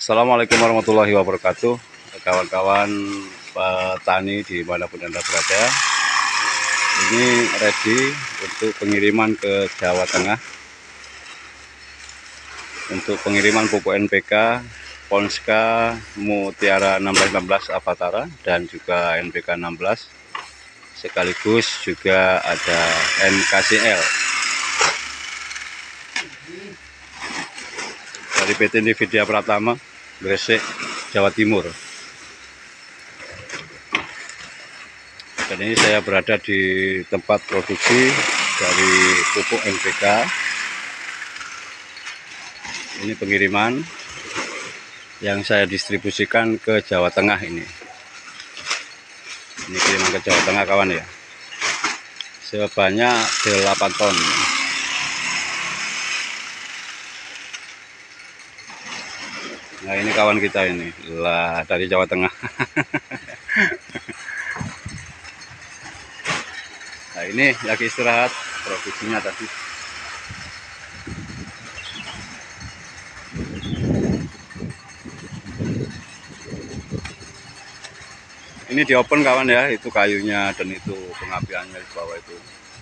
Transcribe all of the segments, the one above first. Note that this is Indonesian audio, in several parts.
Assalamualaikum warahmatullahi wabarakatuh, kawan-kawan petani dimanapun Anda berada. Ini ready untuk pengiriman ke Jawa Tengah, untuk pengiriman pupuk NPK Ponska Mutiara 1616 Avatara dan juga NPK 16, sekaligus juga ada NKCL dari PT Nvidia Pratama, Gresik, Jawa Timur. Dan ini saya berada di tempat produksi dari pupuk NPK. Ini pengiriman yang saya distribusikan ke Jawa Tengah ini. Ini kiriman ke Jawa Tengah, kawan ya. Sebanyak 8 ton. Nah, ini kawan kita ini lah dari Jawa Tengah. Nah, ini lagi istirahat produksinya tadi. Ini di open, kawan ya, itu kayunya dan itu pengapiannya di bawah itu.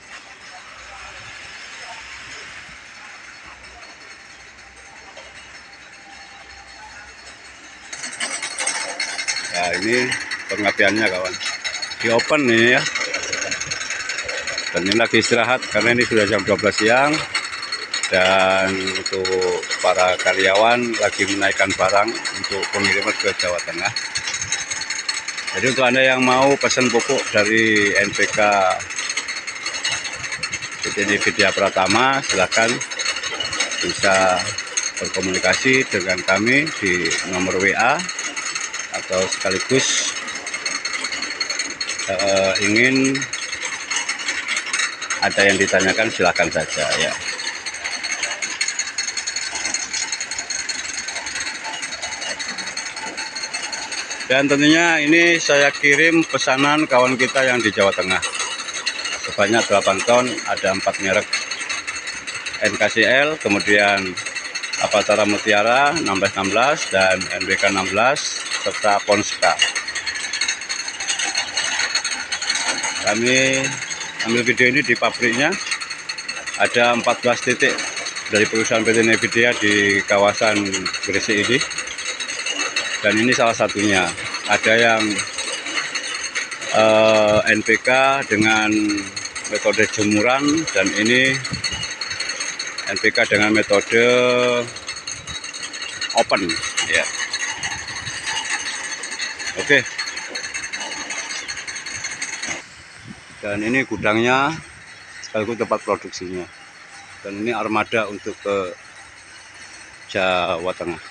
Nah, ini pengapiannya, kawan, di open ini ya. Dan ini lagi istirahat karena ini sudah jam 12 siang. Dan untuk para karyawan lagi menaikkan barang untuk pengiriman ke Jawa Tengah. Jadi untuk Anda yang mau pesan pupuk dari NPK PT Nvidia Pratama, silakan bisa berkomunikasi dengan kami di nomor WA, atau sekaligus ingin ada yang ditanyakan, silakan saja ya. Dan tentunya ini saya kirim pesanan kawan kita yang di Jawa Tengah sebanyak 8 ton, ada 4 merek NKCL, kemudian Avatara Mutiara 1616 dan NPK 16 serta Ponska. Kami ambil video ini di pabriknya, ada 14 titik dari perusahaan PT Nvidia di kawasan Gresik ini. Dan ini salah satunya, ada yang NPK dengan metode jemuran, dan ini NPK dengan metode open ya. Oke. Dan ini gudangnya sekaligus tempat produksinya. Dan ini armada untuk ke Jawa Tengah.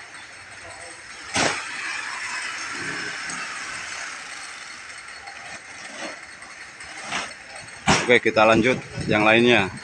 Oke, kita lanjut yang lainnya.